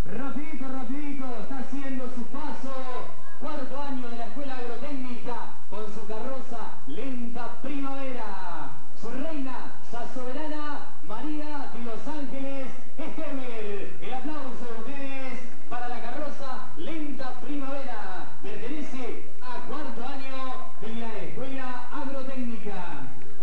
Rapidito, rapidito, está haciendo su paso. Cuarto año de la Escuela Agrotécnica con su carroza Lenta Primavera. Su reina, sa soberana, María de los Ángeles Estemer. El aplauso de ustedes para la carroza Lenta Primavera. Pertenece a cuarto año de la Escuela Agrotécnica.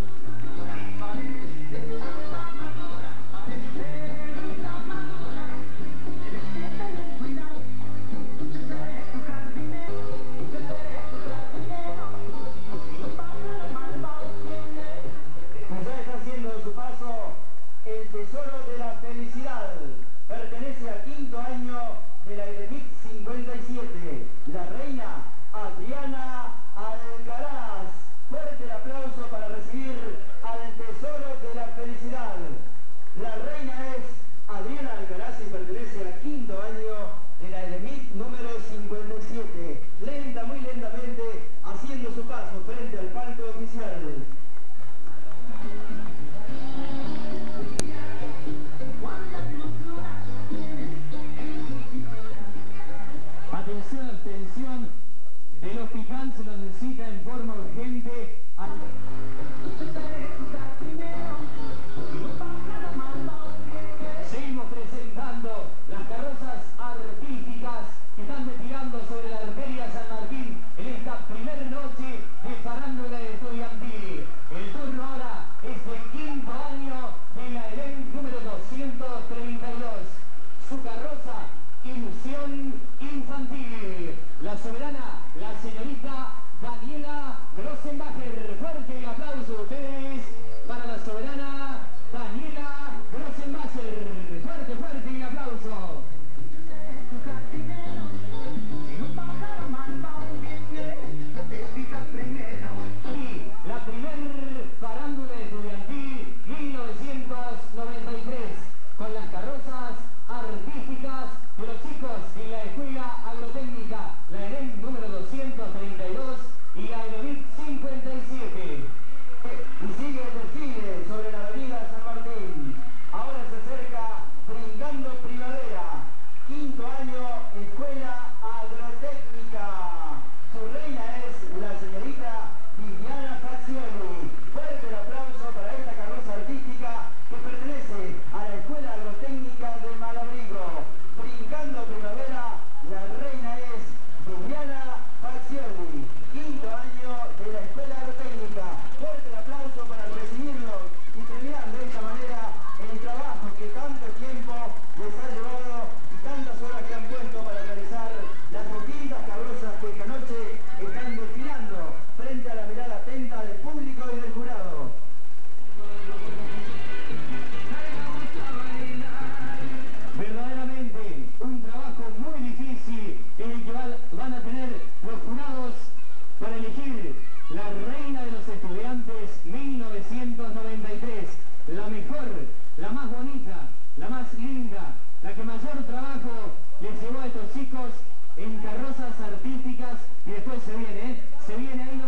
El tesoro de la felicidad pertenece al quinto año de la EDEMIC 57, la reina Adriana Alcaraz. Fuerte el aplauso para recibir al tesoro de la felicidad. La reina es Adriana Alcaraz y pertenece al quinto año de la EDEMIC número 57. Lenta, muy lentamente, haciendo su paso frente al palco oficial. Atención, atención, el hospital se lo necesita en forma urgente. Seguimos presentando las carrozas artísticas que están desfilando sobre la arteria San Martín en esta primera noche de farándula estudiantil. El turno ahora es el quinto año de la EDEM número 232. Su carroza Ilusión Infantil. La soberana, la señorita Daniela Grossenbacher. Fuerte el aplauso de ustedes para la soberana Daniela Grossenbacher. Fuerte, fuerte el aplauso. Y la primer farándula estudiantil 1993 con las carrozas artísticas de los chicos de la Escuela Agrotécnica, la EDEM número 232 y la EDEMIC 57. Y sigue el desfile sobre la avenida San Martín. Ahora se acerca Brincando Primavera, quinto año, Escuela Agrotécnica. Su reina es la señorita Viviana Fazioni. Fuerte el aplauso para esta carroza artística que pertenece a la Escuela Agrotécnica de Malabrigo. Brincando Primavera, la reina es Viviana Fazioni, quinto año de la Escuela Agrotécnica. Fuerte el aplauso para recibirlos y premiar de esta manera el trabajo que tanto tiempo les ha llevado y tantas horas que han puesto para realizar las distintas carrozas que esta noche están desfilando frente a la mirada atenta del público y del jurado. Verdaderamente un trabajo muy difícil en el que van a tener los jurados para elegir la reina de los estudiantes 1993, la mejor, la más bonita, la más linda, la que mayor trabajo les llevó a estos chicos en carrozas artísticas. Y después se viene ahí